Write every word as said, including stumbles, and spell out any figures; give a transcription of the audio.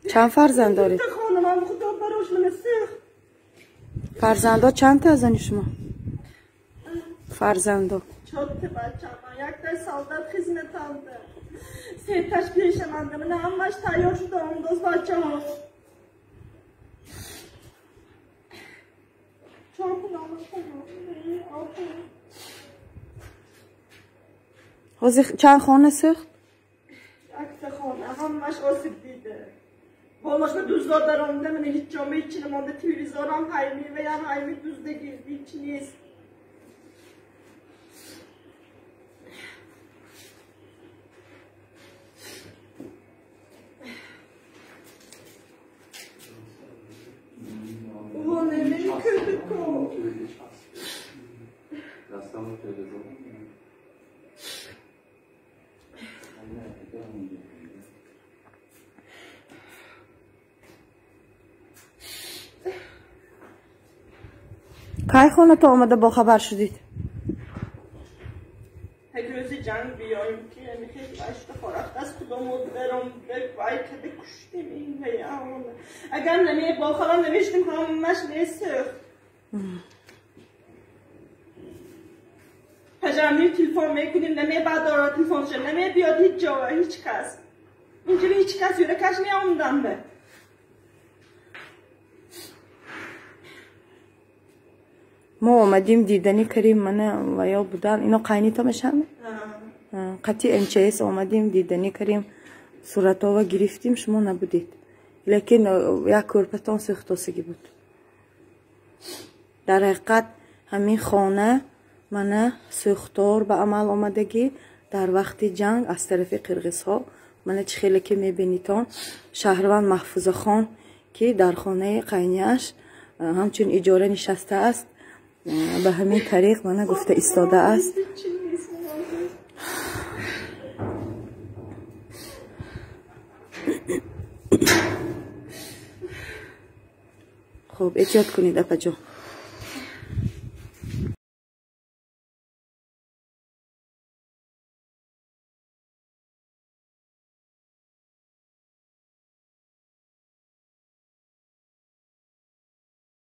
چند فرزند دارید؟ خانمم خدا براش منسخ. فرزندا چند تا ازن شما؟ فرزندا چهار تا بچه‌م. یک تا سالدار خدمتم ده. سه تاش پیش من ده. من همش تیار شدم دوست بچه‌ها. چهار تا حاضر چند خانه سخت؟ یک تا خانه همش آسیب دیده. بالاشت دوزدار درآمده من هیچ جامعه هیچی نمانده تلویزیونم هایمی و هم هایمی دوزده هیچ نیست. اوه نمی کرده کو. کی خونه تا آمده با خبر شدید؟ یک روز جنگ بیاییم که یعنی خیلی اشت خورخت از کدام برم بگوی که کشتیم این بیان. اگر نمی با خبر نمیشتیم همش نیست. پجرمی تلفن میکنیم نمی بعد دارا تلفن شد نمی بیاد هیچ جا هیچ کس. اینجوری هیچ کس یوره کش نیامدن به. ما آمدیم دیدنی کریم من و یا بودن اینا قاینی تا میشن؟ قطعی ام چه اس آمدیم دیدنی کریم صورت ها و گرفتیم شما نبودید لیکن یک کرپتان سختاسگی بود. در حقیقت همین خانه من سختار به عمل آمدگی در وقت جنگ از طرف قرغیز ها. من چه خیلی که میبینیتان شهروند محفوظ خان که در خانه قاینیش همچون اجاره نشسته است به همین طریق من گفته ایستاده است. خب احتیاط کنید اپا جان.